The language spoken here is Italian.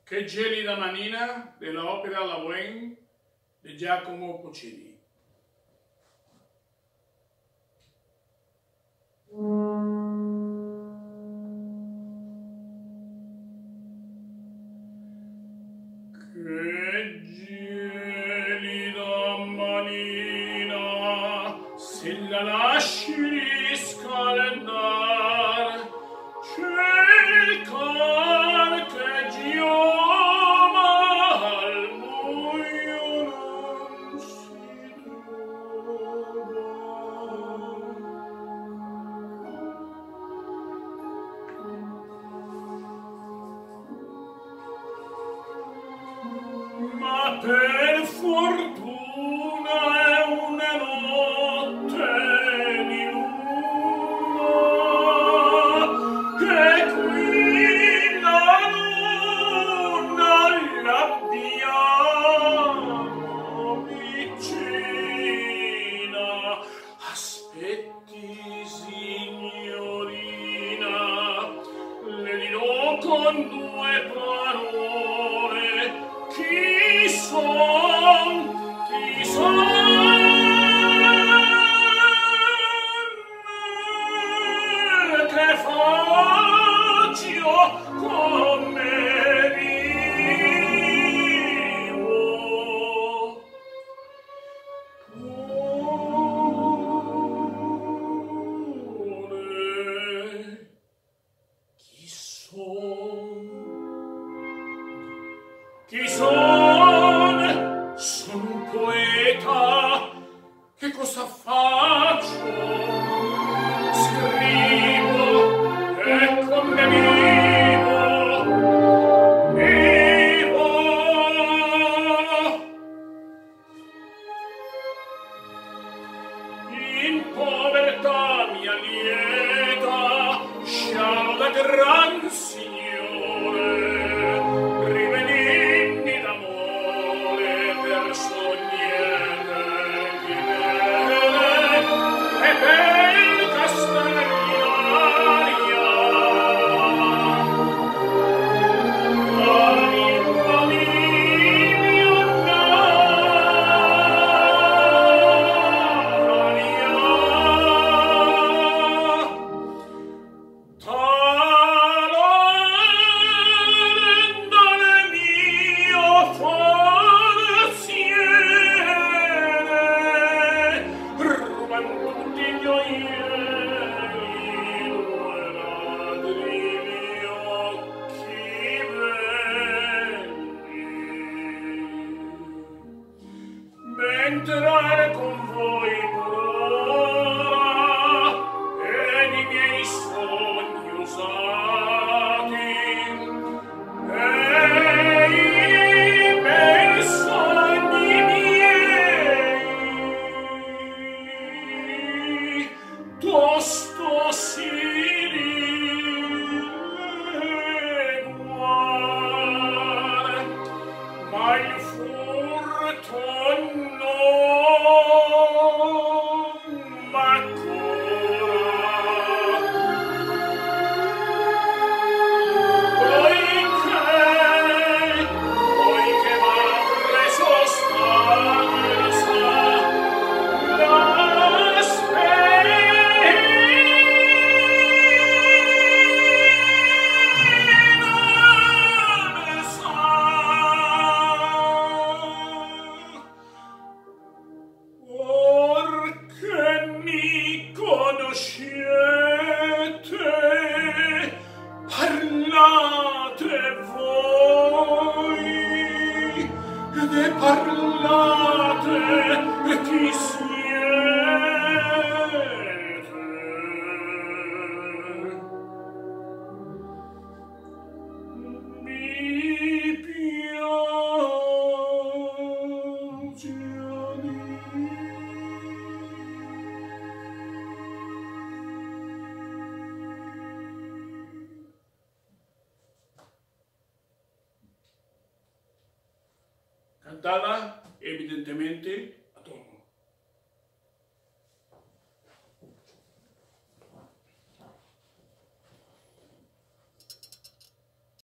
Che gelida manina dell'opera La Bohème di Giacomo Puccini. Che gelida manina, se la lasci riscaldar, cercar che giova al buio non si trova. Ma per fortuna è una notte di luna, che qui la luna l'abbiamo vicina. Aspetti, signorina, le dirò con due parole. Chi son, che faccio come vivo. Chi son? Chi son? Son un poeta. Che cosa faccio? Scrivo e come vivo. Vivo. In povertà mia lieta, scialo da gran signore, riveligni d'amore per sognere chi vede, e bel castellinaria. Anima mia, talendole mio forziere, rubando tutti gli oieri, due ladrini occhi belli. Mentre con voi ora e di miei sogni usati e i bei sogni miei tosto si rileguar, ma il furto non m'accora. Poiché m'ha preso stanza la or che mi conoscete, parlate voi, ed è parlate chi siete. Mi piace a dire. Cantata evidentemente